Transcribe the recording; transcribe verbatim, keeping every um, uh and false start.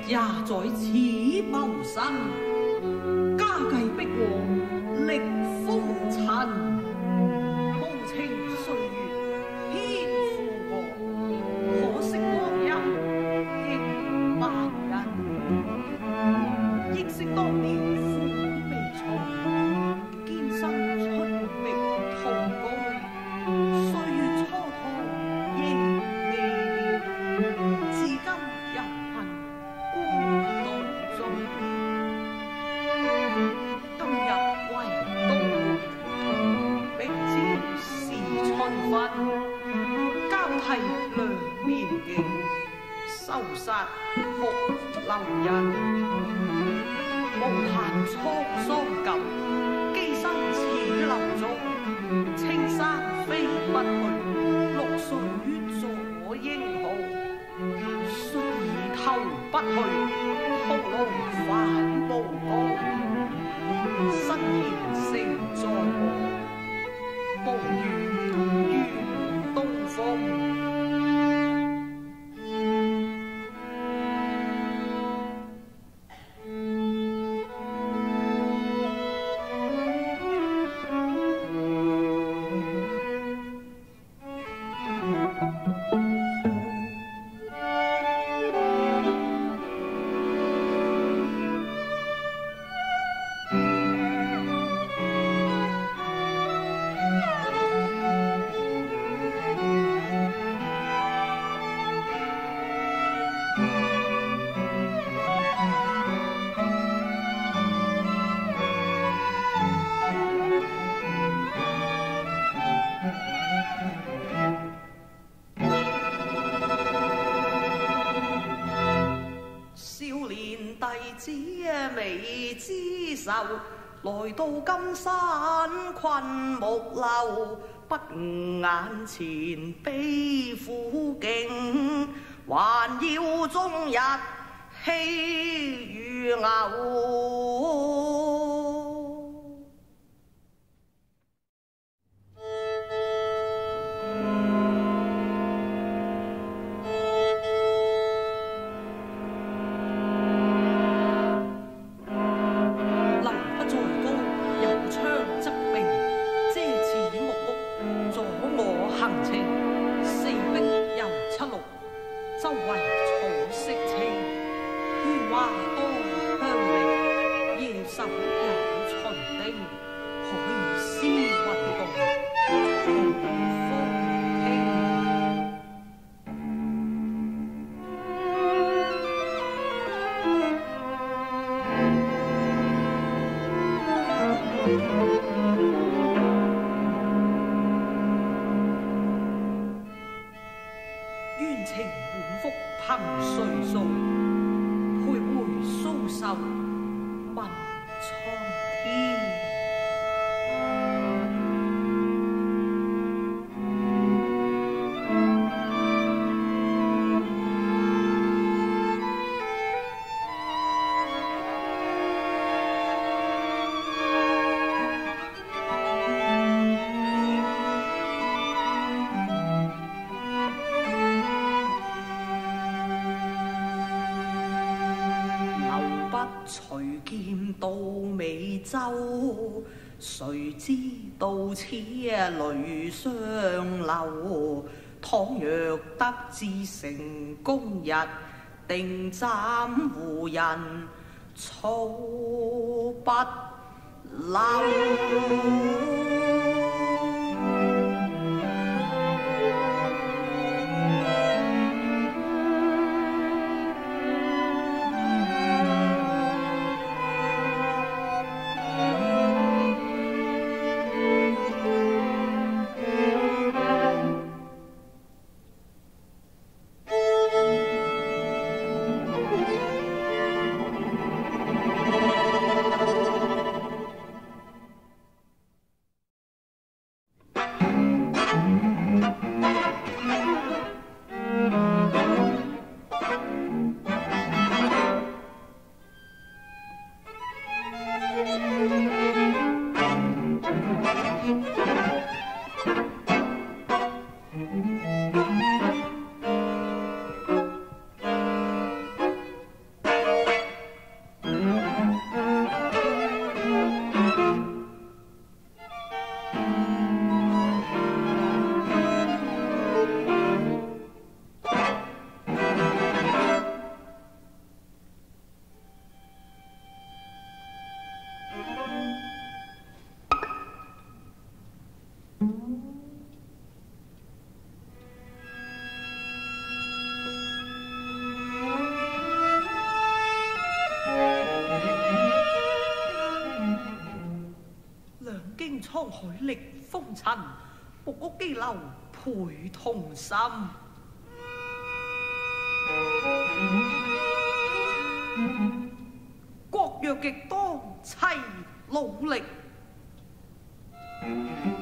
也在此谋生，家计逼我力风尘，梦情岁月偏负我，可惜光阴亦万人，憶識當年苦未重，艱辛出力途高，歲月蹉跎仍未了，至今猶恨光當中。今日為都會，明朝是春分，交替兩面鏡，收殺復留人。無限滄桑感，機身似林中，青山飛不去，綠水左英豪。雖已投不去，屠龍反無光。身牽成在我，暴雨願東風。未知愁，來到金山困木樓，不悟眼前悲苦境，還要終日嬉與牛。周圍草色青，喧嘩多香力，夜深有秦丁，可以思運動，同風輕。冤情滿腹憑誰訴？徘徊蘇繡問蒼天。隨劍到美洲，誰知道此淚雙流？倘若得知成功日，定斬胡人草不留。 趟海力風塵，木屋基樓倍痛心。國若極當齊努力。